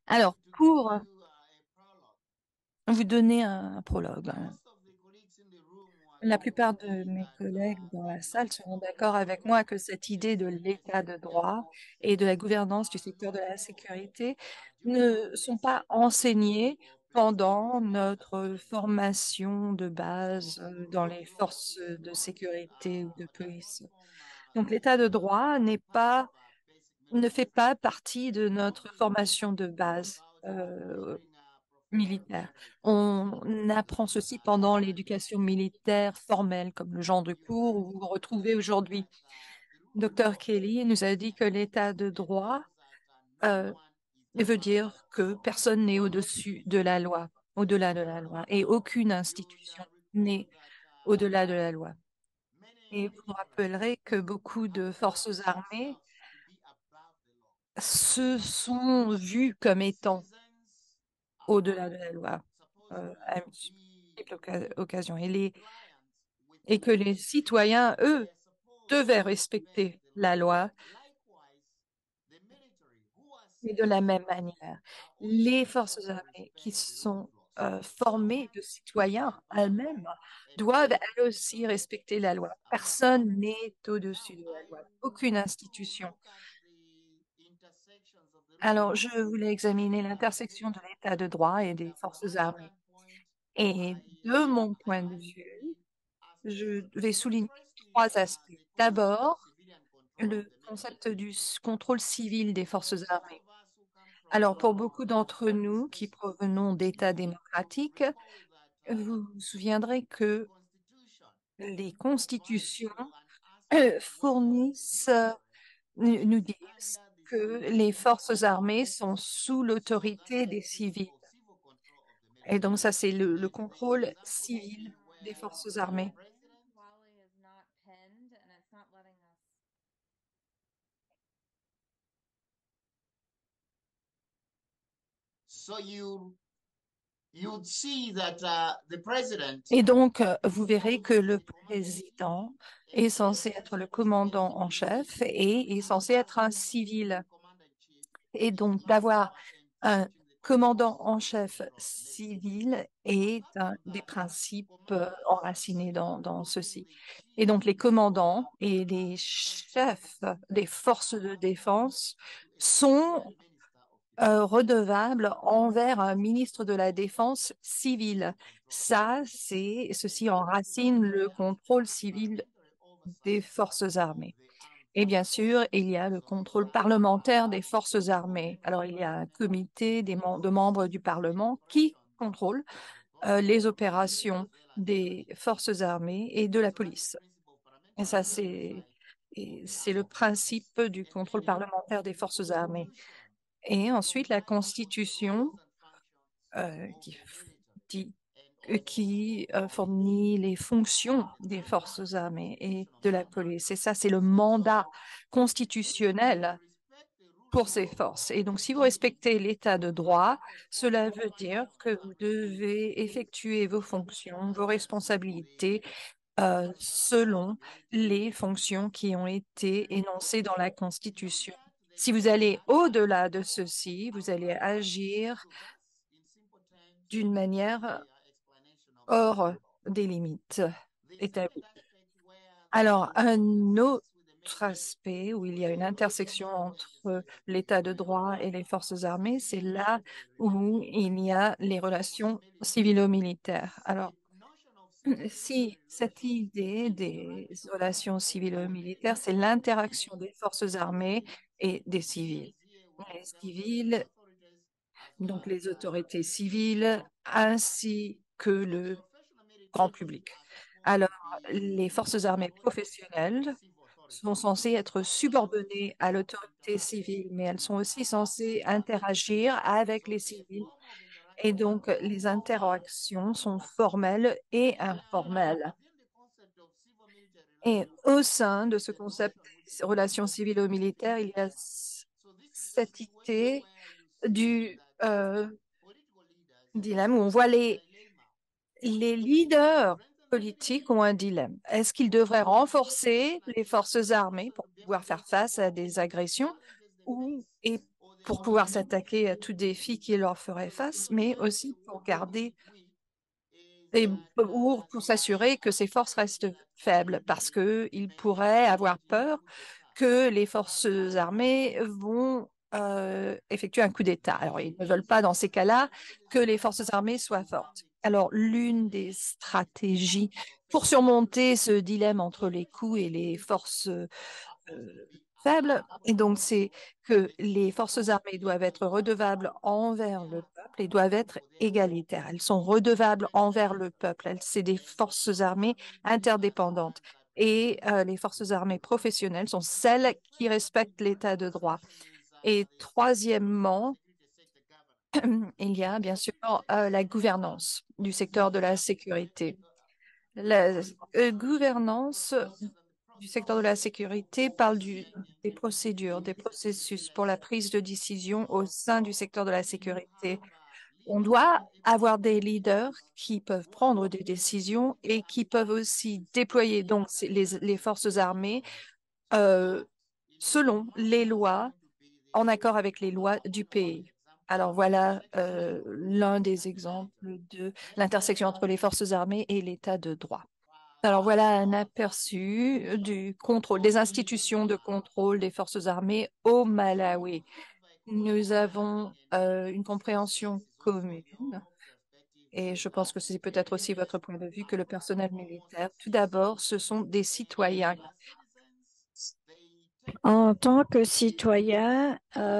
Alors, pour vous donner un prologue, la plupart de mes collègues dans la salle seront d'accord avec moi que cette idée de l'état de droit et de la gouvernance du secteur de la sécurité ne sont pas enseignées pendant notre formation de base dans les forces de sécurité ou de police. Donc, l'état de droit ne fait pas partie de notre formation de base. Militaire. On apprend ceci pendant l'éducation militaire formelle, comme le genre de cours où vous vous retrouvez aujourd'hui. Dr. Kelly nous a dit que l'état de droit euh, veut dire que personne n'est au-dessus de la loi, au-delà de la loi, et aucune institution n'est au-delà de la loi. Et vous vous rappellerez que beaucoup de forces armées se sont vues comme étant au-delà de la loi à multiples occasions. Et que les citoyens, eux, devaient respecter la loi. Et de la même manière, les forces armées qui sont formées de citoyens elles-mêmes doivent elles aussi respecter la loi. Personne n'est au-dessus de la loi, aucune institution. Alors, je voulais examiner l'intersection de l'état de droit et des forces armées. Et de mon point de vue, je vais souligner trois aspects. D'abord, le concept du contrôle civil des forces armées. Alors, pour beaucoup d'entre nous qui provenons d'États démocratiques, vous vous souviendrez que les constitutions fournissent, nous disent que les forces armées sont sous l'autorité des civils. Et donc, ça, c'est le contrôle civil des forces armées. So you'd see that the president Et donc, vous verrez que le président est censé être le commandant en chef et est censé être un civil. Et donc, d'avoir un commandant en chef civil est un des principes enracinés dans ceci. Et donc, les commandants et les chefs des forces de défense sont redevable envers un ministre de la Défense civil. Ceci enracine le contrôle civil des forces armées. Et bien sûr, il y a le contrôle parlementaire des forces armées. Alors, il y a un comité de membres du Parlement qui contrôle les opérations des forces armées et de la police. Et ça, c'est le principe du contrôle parlementaire des forces armées. Et ensuite, la Constitution qui, dit- qui fournit les fonctions des forces armées et de la police. Et ça, c'est le mandat constitutionnel pour ces forces. Et donc, si vous respectez l'état de droit, cela veut dire que vous devez effectuer vos fonctions, vos responsabilités selon les fonctions qui ont été énoncées dans la Constitution. Si vous allez au-delà de ceci, vous allez agir d'une manière hors des limites établies. Alors, un autre aspect où il y a une intersection entre l'état de droit et les forces armées, c'est là où il y a les relations civilo-militaires. Alors, si cette idée des relations civilo-militaires, c'est l'interaction des forces armées et des civils. Les civils, donc les autorités civiles, ainsi que le grand public. Alors, les forces armées professionnelles sont censées être subordonnées à l'autorité civile, mais elles sont aussi censées interagir avec les civils. Et donc, les interactions sont formelles et informelles. Et au sein de ce concept des relations civilo-militaires, il y a cette idée du dilemme où on voit les leaders politiques ont un dilemme. Est-ce qu'ils devraient renforcer les forces armées pour pouvoir faire face à des agressions ou, et pour pouvoir s'attaquer à tout défi qui leur ferait face, mais aussi pour garder et pour s'assurer que ces forces restent faibles, parce qu'ils pourraient avoir peur que les forces armées vont effectuer un coup d'État. Alors, ils ne veulent pas, dans ces cas-là, que les forces armées soient fortes. Alors, l'une des stratégies pour surmonter ce dilemme entre les coûts et les forces faible. Et donc, c'est que les forces armées doivent être redevables envers le peuple et doivent être égalitaires. Elles sont redevables envers le peuple. C'est des forces armées interdépendantes. Et les forces armées professionnelles sont celles qui respectent l'état de droit. Et troisièmement, il y a bien sûr la gouvernance du secteur de la sécurité. La gouvernance du secteur de la sécurité parle des procédures, des processus pour la prise de décision au sein du secteur de la sécurité. On doit avoir des leaders qui peuvent prendre des décisions et qui peuvent aussi déployer donc les forces armées euh, selon les lois, en accord avec les lois du pays. Alors voilà l'un des exemples de l'intersection entre les forces armées et l'état de droit. Alors voilà un aperçu du contrôle, des institutions de contrôle des forces armées au Malawi. Nous avons une compréhension commune et je pense que c'est peut-être aussi votre point de vue que le personnel militaire, tout d'abord, ce sont des citoyens. En tant que citoyen,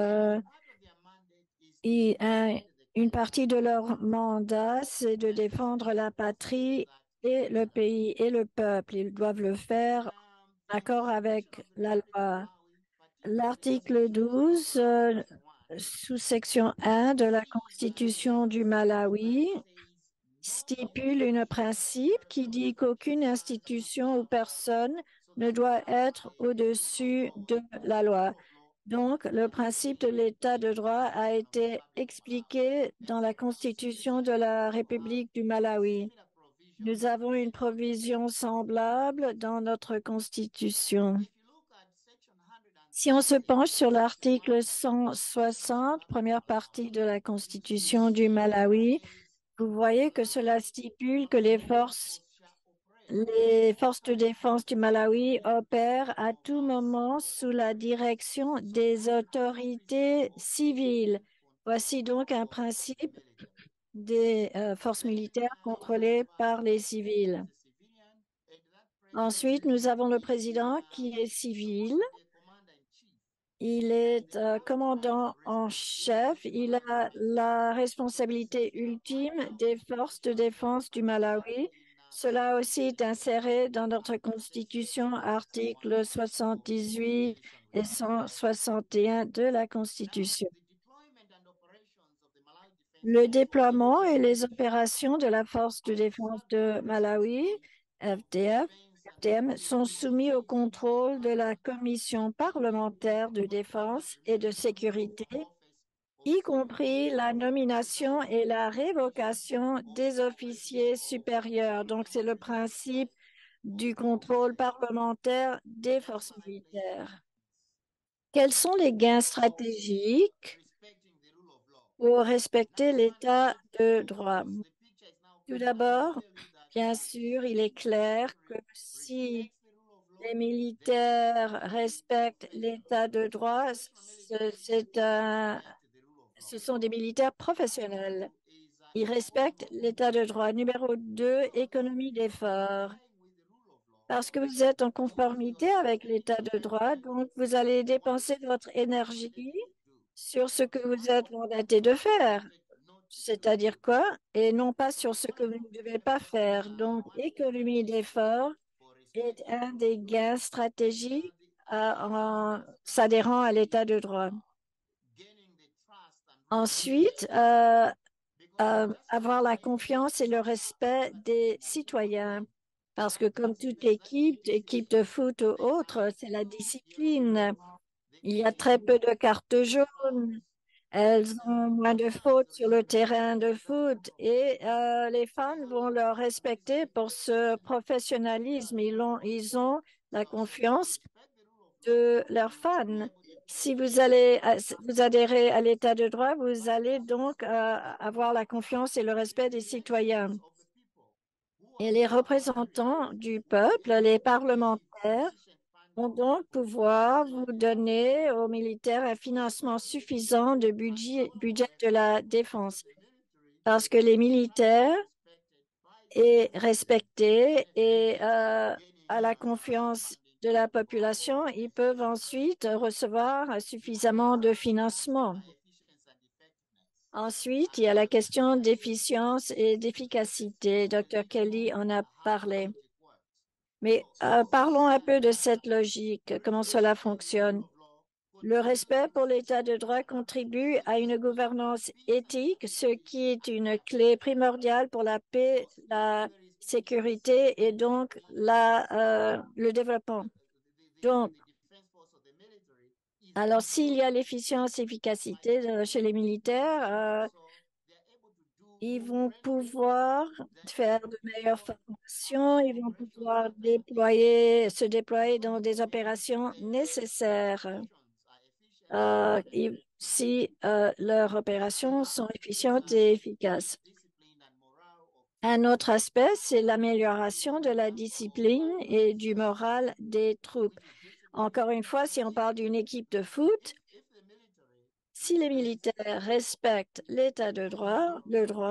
une partie de leur mandat, c'est de défendre la patrie et le pays et le peuple. Ils doivent le faire en accord avec la loi. L'article 12, sous-section 1 de la Constitution du Malawi stipule un principe qui dit qu'aucune institution ou personne ne doit être au-dessus de la loi. Donc, le principe de l'état de droit a été expliqué dans la Constitution de la République du Malawi. Nous avons une provision semblable dans notre Constitution. Si on se penche sur l'article 160, première partie de la Constitution du Malawi, vous voyez que cela stipule que les forces de défense du Malawi opèrent à tout moment sous la direction des autorités civiles. Voici donc un principe des forces militaires contrôlées par les civils. Ensuite, nous avons le président qui est civil. Il est commandant en chef. Il a la responsabilité ultime des forces de défense du Malawi. Cela aussi est inséré dans notre Constitution, articles 78 et 161 de la Constitution. Le déploiement et les opérations de la Force de défense de Malawi, FDM, sont soumis au contrôle de la Commission parlementaire de défense et de sécurité, y compris la nomination et la révocation des officiers supérieurs. Donc, c'est le principe du contrôle parlementaire des forces militaires. Quels sont les gains stratégiques pour respecter l'état de droit? Tout d'abord, bien sûr, il est clair que si les militaires respectent l'état de droit, ce sont des militaires professionnels. Ils respectent l'état de droit. Numéro 2, économie d'effort. Parce que vous êtes en conformité avec l'état de droit, donc vous allez dépenser votre énergie sur ce que vous êtes mandaté de faire. C'est-à-dire quoi? Et non pas sur ce que vous ne devez pas faire. Donc, économie d'effort est un des gains stratégiques en s'adhérant à l'état de droit. Ensuite, avoir la confiance et le respect des citoyens. Parce que comme toute équipe de foot ou autre, c'est la discipline. Il y a très peu de cartes jaunes. Elles ont moins de fautes sur le terrain de foot et les fans vont leur respecter pour ce professionnalisme. Ils ont la confiance de leurs fans. Si vous adhérez à l'État de droit, vous allez donc avoir la confiance et le respect des citoyens. Et les représentants du peuple, les parlementaires, vont donc pouvoir vous donner aux militaires un financement suffisant de budget de la défense. Parce que les militaires est respecté et à la confiance de la population, ils peuvent ensuite recevoir suffisamment de financement. Ensuite, il y a la question d'efficience et d'efficacité. Dr. Kelly en a parlé. Mais parlons un peu de cette logique, comment cela fonctionne. Le respect pour l'État de droit contribue à une gouvernance éthique, ce qui est une clé primordiale pour la paix, la sécurité et donc le développement. Donc, alors s'il y a l'efficience et l'efficacité chez les militaires, ils vont pouvoir faire de meilleures formations, ils vont pouvoir se déployer dans des opérations nécessaires. Si leurs opérations sont efficientes et efficaces. Un autre aspect, c'est l'amélioration de la discipline et du moral des troupes. Encore une fois, si on parle d'une équipe de foot, si les militaires respectent l'état de droit,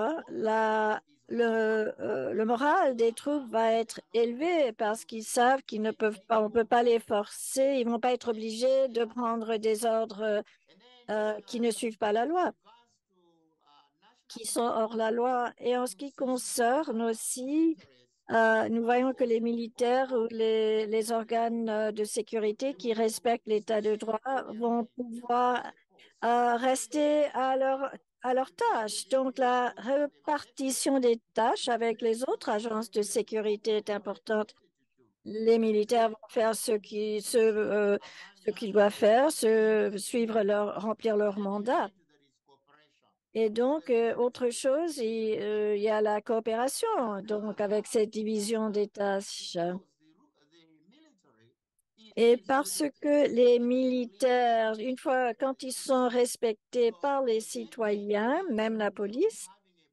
le moral des troupes va être élevé parce qu'ils savent qu'ils ne peuvent pas, on ne peut pas les forcer, ils ne vont pas être obligés de prendre des ordres qui ne suivent pas la loi, qui sont hors la loi. Et en ce qui concerne aussi, nous voyons que les militaires ou les organes de sécurité qui respectent l'état de droit vont pouvoir rester à leur tâche. Donc, la répartition des tâches avec les autres agences de sécurité est importante. Les militaires vont faire ce qu'ils doivent faire, remplir leur mandat. Et donc, autre chose, il y a la coopération, donc avec cette division des tâches. Et parce que les militaires, une fois, quand ils sont respectés par les citoyens, même la police,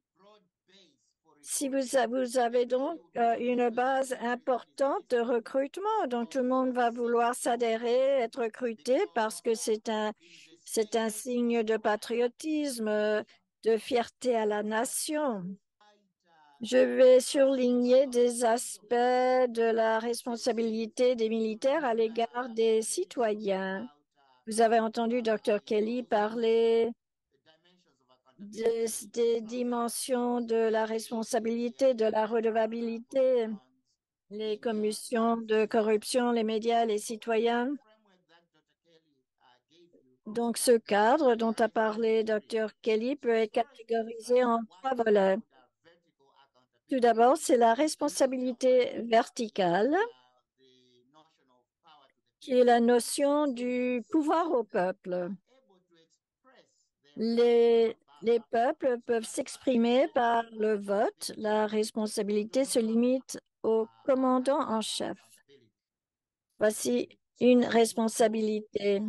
si vous avez donc une base importante de recrutement, donc tout le monde va vouloir s'adhérer, être recruté parce que c'est un signe de patriotisme, de fierté à la nation. Je vais surligner des aspects de la responsabilité des militaires à l'égard des citoyens. Vous avez entendu Dr. Kelly parler des dimensions de la responsabilité, de la redevabilité, les commissions de corruption, les médias, les citoyens. Donc, ce cadre dont a parlé Dr. Kelly peut être catégorisé en trois volets. Tout d'abord, c'est la responsabilité verticale, qui est la notion du pouvoir au peuple. Les peuples peuvent s'exprimer par le vote. La responsabilité se limite au commandant en chef. Voici une responsabilité.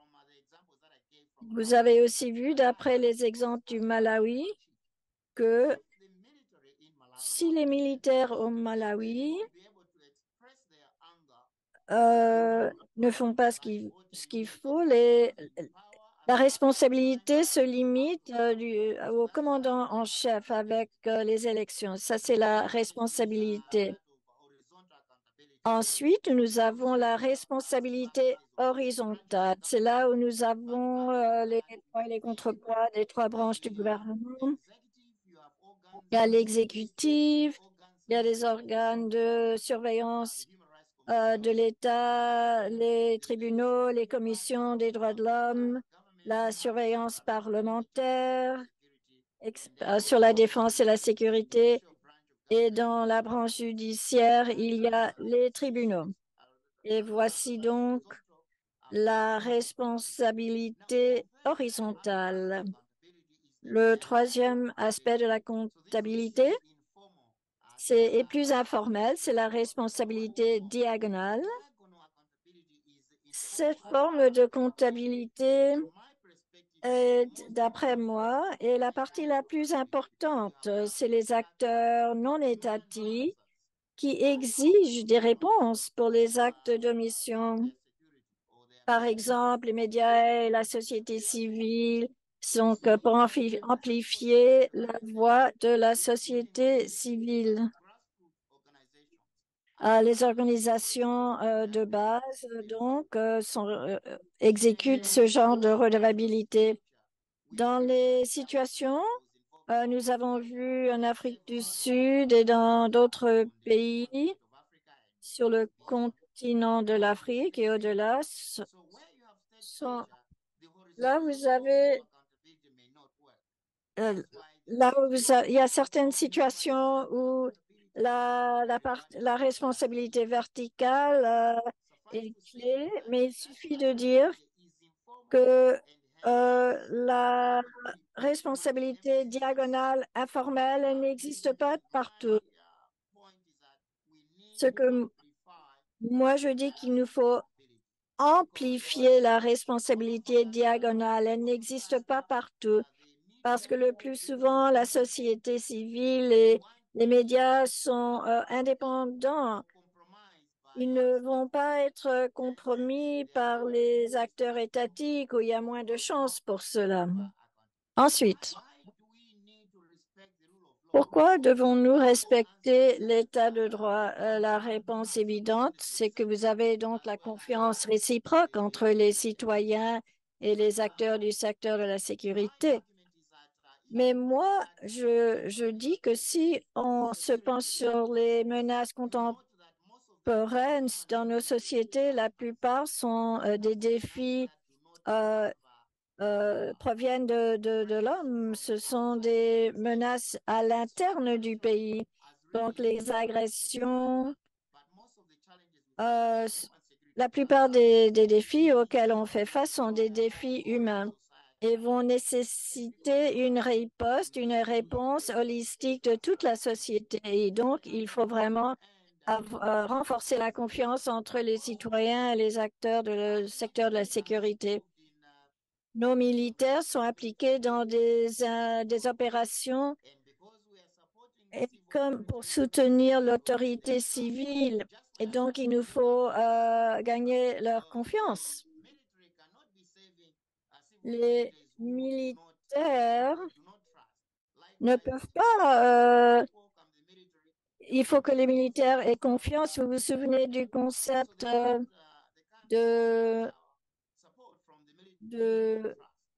Vous avez aussi vu, d'après les exemples du Malawi, que si les militaires au Malawi ne font pas ce qu'il faut, la responsabilité se limite au commandant en chef avec les élections. Ça, c'est la responsabilité. Ensuite, nous avons la responsabilité horizontale. C'est là où nous avons les poids et les contrepoids des trois branches du gouvernement. Il y a l'exécutif, il y a les organes de surveillance de l'État, les tribunaux, les commissions des droits de l'homme, la surveillance parlementaire sur la défense et la sécurité. Et dans la branche judiciaire, il y a les tribunaux. Et voici donc la responsabilité horizontale. Le troisième aspect de la comptabilité, est plus informel, c'est la responsabilité diagonale. Cette forme de comptabilité, d'après moi, est la partie la plus importante. C'est les acteurs non étatiques qui exigent des réponses pour les actes d'omission. Par exemple, les médias et la société civile sont que pour amplifier la voix de la société civile. Les organisations de base, donc, exécutent ce genre de redevabilité. Dans les situations, nous avons vu en Afrique du Sud et dans d'autres pays sur le continent de l'Afrique et au-delà, sont- là vous avez euh, il y a certaines situations où la responsabilité verticale est clé, mais il suffit de dire que la responsabilité diagonale informelle n'existe pas partout. Ce que moi je dis qu'il nous faut amplifier la responsabilité diagonale. Elle n'existe pas partout parce que le plus souvent, la société civile et les médias sont indépendants. Ils ne vont pas être compromis par les acteurs étatiques où il y a moins de chances pour cela. Ensuite, pourquoi devons-nous respecter l'état de droit? La réponse évidente, c'est que vous avez donc la confiance réciproque entre les citoyens et les acteurs du secteur de la sécurité. Mais moi, je dis que si on se penche sur les menaces contemporaines dans nos sociétés, la plupart sont des défis euh, proviennent de l'homme. Ce sont des menaces à l'interne du pays. Donc, les agressions, euh, s- la plupart des défis auxquels on fait face sont des défis humains et vont nécessiter une riposte, une réponse holistique de toute la société. Et donc, il faut vraiment renforcer la confiance entre les citoyens et les acteurs du secteur de la sécurité. Nos militaires sont impliqués dans des opérations comme pour soutenir l'autorité civile. Et donc, il nous faut gagner leur confiance. Les militaires ne peuvent pas. Il faut que les militaires aient confiance. Vous vous souvenez du concept de, de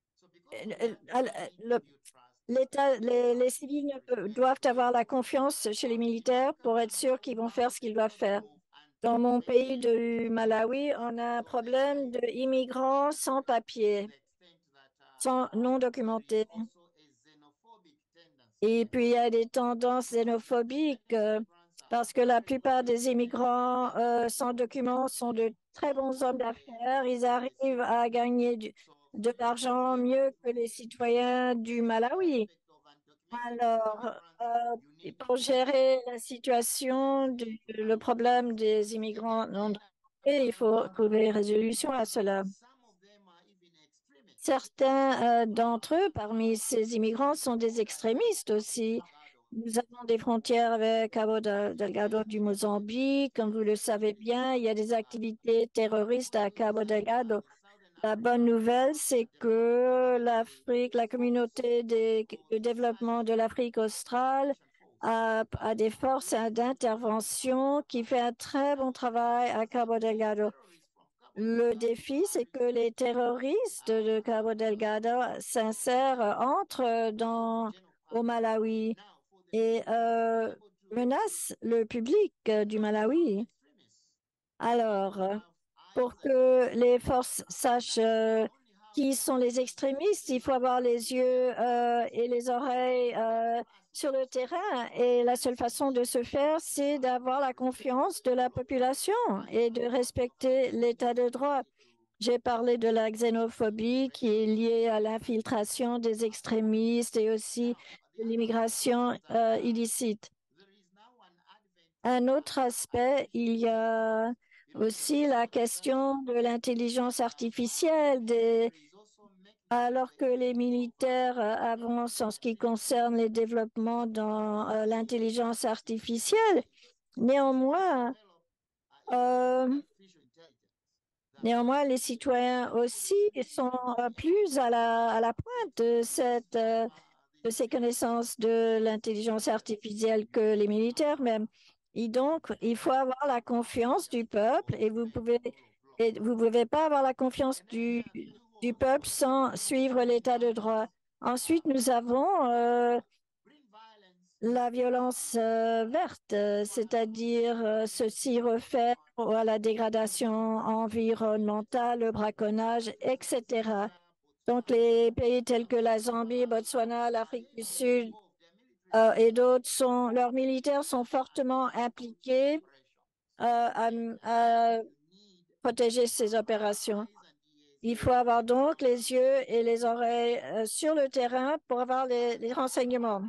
le- l'État, les civils doivent avoir la confiance chez les militaires pour être sûrs qu'ils vont faire ce qu'ils doivent faire. Dans mon pays du Malawi, on a un problème d'immigrants sans papier, sans non documentés. Et puis, il y a des tendances xénophobiques parce que la plupart des immigrants sans documents sont de très bons hommes d'affaires. Ils arrivent à gagner de l'argent mieux que les citoyens du Malawi. Alors, pour gérer la situation, le problème des immigrants non documentés, il faut trouver une résolution à cela. Certains d'entre eux, parmi ces immigrants, sont des extrémistes aussi. Nous avons des frontières avec Cabo Delgado du Mozambique. Comme vous le savez bien, il y a des activités terroristes à Cabo Delgado. La bonne nouvelle, c'est que l'Afrique, la communauté de développement de l'Afrique australe a des forces d'intervention qui fait un très bon travail à Cabo Delgado. Le défi, c'est que les terroristes de Cabo Delgado entrent au Malawi et menacent le public du Malawi. Alors, pour que les forces sachent qui sont les extrémistes, il faut avoir les yeux et les oreilles sur le terrain. Et la seule façon de se faire, c'est d'avoir la confiance de la population et de respecter l'état de droit. J'ai parlé de la xénophobie qui est liée à l'infiltration des extrémistes et aussi de l'immigration illicite. Un autre aspect, il y a Aussi, la question de l'intelligence artificielle, alors que les militaires avancent en ce qui concerne les développements dans l'intelligence artificielle. Néanmoins, euh, néanmoins, les citoyens aussi sont plus à la pointe de de ces connaissances de l'intelligence artificielle que les militaires même. Et donc, il faut avoir la confiance du peuple et vous pouvez pas avoir la confiance du peuple sans suivre l'état de droit. Ensuite, nous avons la violence verte, c'est-à-dire ceci refère à la dégradation environnementale, le braconnage, etc. Donc, les pays tels que la Zambie, Botswana, l'Afrique du Sud et d'autres leurs militaires sont fortement impliqués à protéger ces opérations. Il faut avoir donc les yeux et les oreilles sur le terrain pour avoir les renseignements.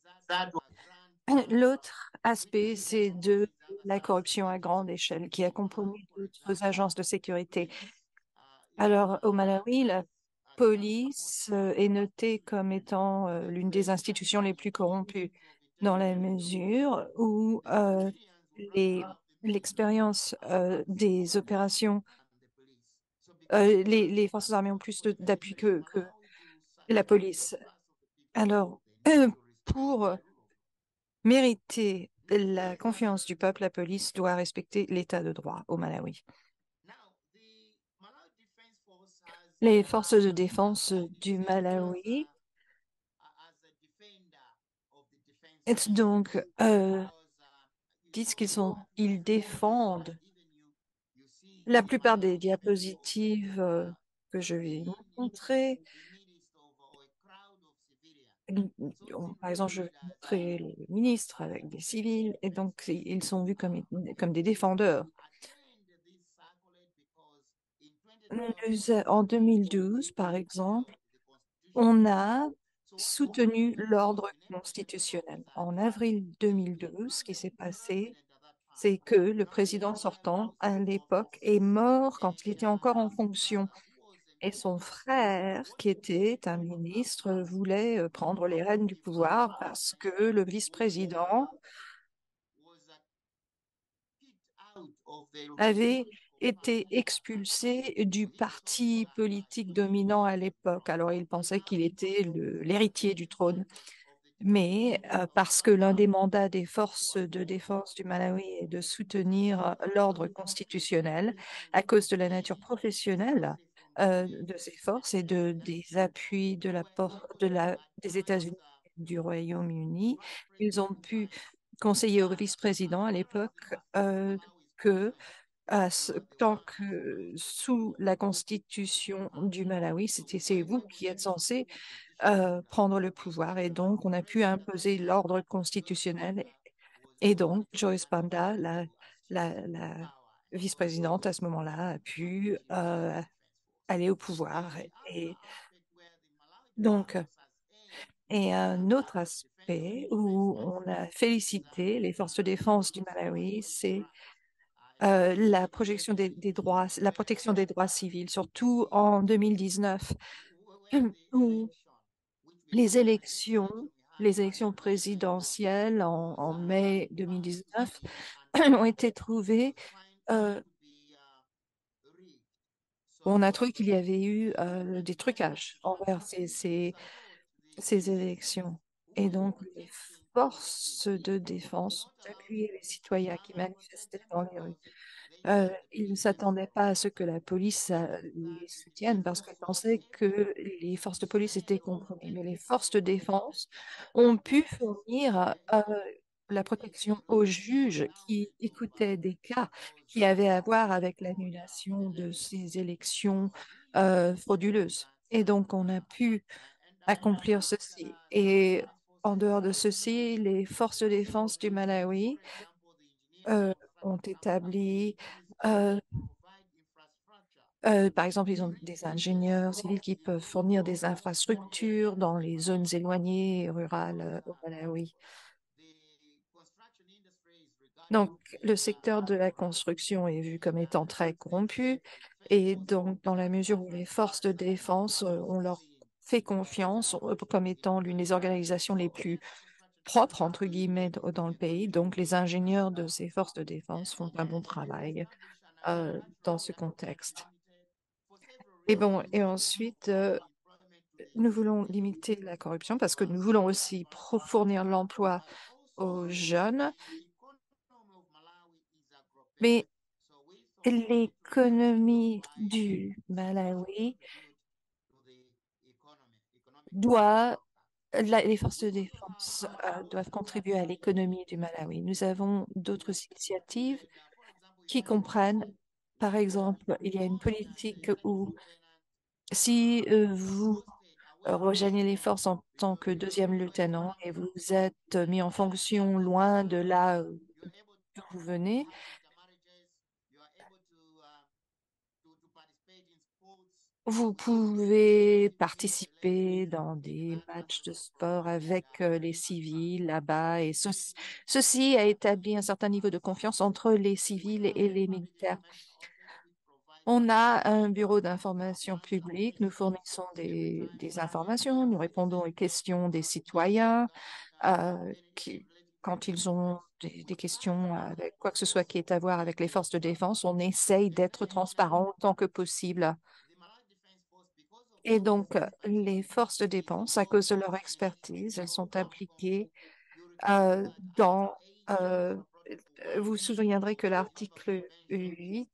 L'autre aspect, c'est de la corruption à grande échelle qui a compromis d'autres agences de sécurité. Alors, au Malawi, la police est notée comme étant l'une des institutions les plus corrompues dans la mesure où l'expérience des opérations, les forces armées ont plus d'appui que la police. Alors, pour mériter la confiance du peuple, la police doit respecter l'état de droit au Malawi. Les forces de défense du Malawi donc disent ils défendent la plupart des diapositives que je vais vous montrer. Par exemple, je vais montrer les ministres avec des civils, et donc ils sont vus comme des défendeurs. En 2012, par exemple, on a soutenu l'ordre constitutionnel. En avril 2012, ce qui s'est passé, c'est que le président sortant, à l'époque, est mort quand il était encore en fonction. Et son frère, qui était un ministre, voulait prendre les rênes du pouvoir parce que le vice-président avait été expulsé du parti politique dominant à l'époque. Alors il pensait qu'il était l'héritier du trône. Mais parce que l'un des mandats des forces de défense du Malawi est de soutenir l'ordre constitutionnel à cause de la nature professionnelle de ces forces et des appuis des États-Unis et du Royaume-Uni, ils ont pu conseiller au vice-président à l'époque que tant que sous la constitution du Malawi, c'est vous qui êtes censé prendre le pouvoir. Et donc, on a pu imposer l'ordre constitutionnel. Et donc, Joyce Banda, la vice-présidente à ce moment-là, a pu aller au pouvoir. Et donc, et un autre aspect où on a félicité les forces de défense du Malawi, c'est la projection des droits, la protection des droits civils, surtout en 2019, où les élections, les élections présidentielles en mai 2019 ont été trouvées. euh, on a trouvé qu'il y avait eu des trucages envers ces élections. Et donc, les forces de défense ont appuyé les citoyens qui manifestaient dans les rues. Ils ne s'attendaient pas à ce que la police les soutienne parce qu'ils pensaient que les forces de police étaient compromises. Mais les forces de défense ont pu fournir la protection aux juges qui écoutaient des cas qui avaient à voir avec l'annulation de ces élections frauduleuses. Et donc, on a pu accomplir ceci. Et en dehors de ceci, les forces de défense du Malawi euh, ont établi euh, par exemple, ils ont des ingénieurs civils qui peuvent fournir des infrastructures dans les zones éloignées et rurales au Malawi. Donc, le secteur de la construction est vu comme étant très corrompu et donc, dans la mesure où les forces de défense, on leur fait confiance comme étant l'une des organisations les plus propres, entre guillemets, dans le pays. Donc, les ingénieurs de ces forces de défense font un bon travail dans ce contexte. Et bon, et ensuite, nous voulons limiter la corruption parce que nous voulons aussi fournir l'emploi aux jeunes, mais l'économie du Malawi doit, les forces de défense doivent contribuer à l'économie du Malawi. Nous avons d'autres initiatives qui comprennent, par exemple, il y a une politique où si vous rejoignez les forces en tant que deuxième lieutenant et vous êtes mis en fonction loin de là d'où vous venez, vous pouvez participer dans des matchs de sport avec les civils là-bas et ceci a établi un certain niveau de confiance entre les civils et les militaires. On a un bureau d'information publique, nous fournissons des informations, nous répondons aux questions des citoyens qui, quand ils ont des questions avec quoi que ce soit qui est à voir avec les forces de défense, on essaye d'être transparent autant que possible. Et donc, les forces de défense, à cause de leur expertise, elles sont impliquées dans... euh, vous vous souviendrez que l'article 8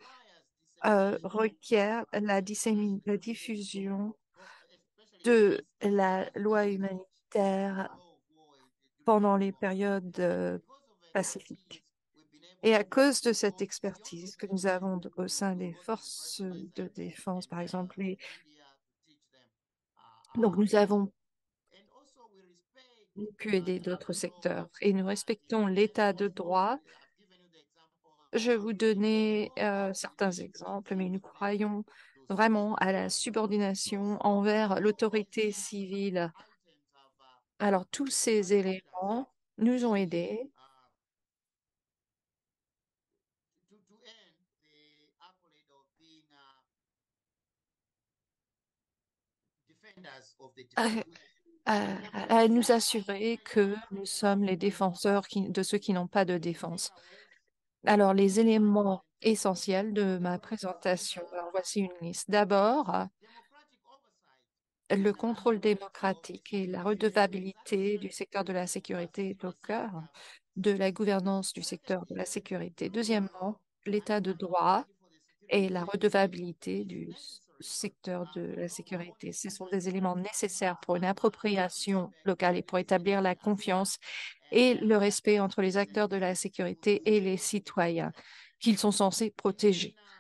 requiert la diffusion de la loi humanitaire pendant les périodes pacifiques. Et à cause de cette expertise que nous avons au sein des forces de défense, par exemple, donc nous avons pu aider d'autres secteurs et nous respectons l'état de droit. Je vais vous donner certains exemples, mais nous croyons vraiment à la subordination envers l'autorité civile. Alors, tous ces éléments nous ont aidés à, à nous assurer que nous sommes les défenseurs de ceux qui n'ont pas de défense. Alors, les éléments essentiels de ma présentation, alors, voici une liste. D'abord, le contrôle démocratique et la redevabilité du secteur de la sécurité est au cœur de la gouvernance du secteur de la sécurité. Deuxièmement, l'état de droit et la redevabilité du secteur de la sécurité. Ce sont des éléments nécessaires pour une appropriation locale et pour établir la confiance et le respect entre les acteurs de la sécurité et les citoyens qu'ils sont censés protéger.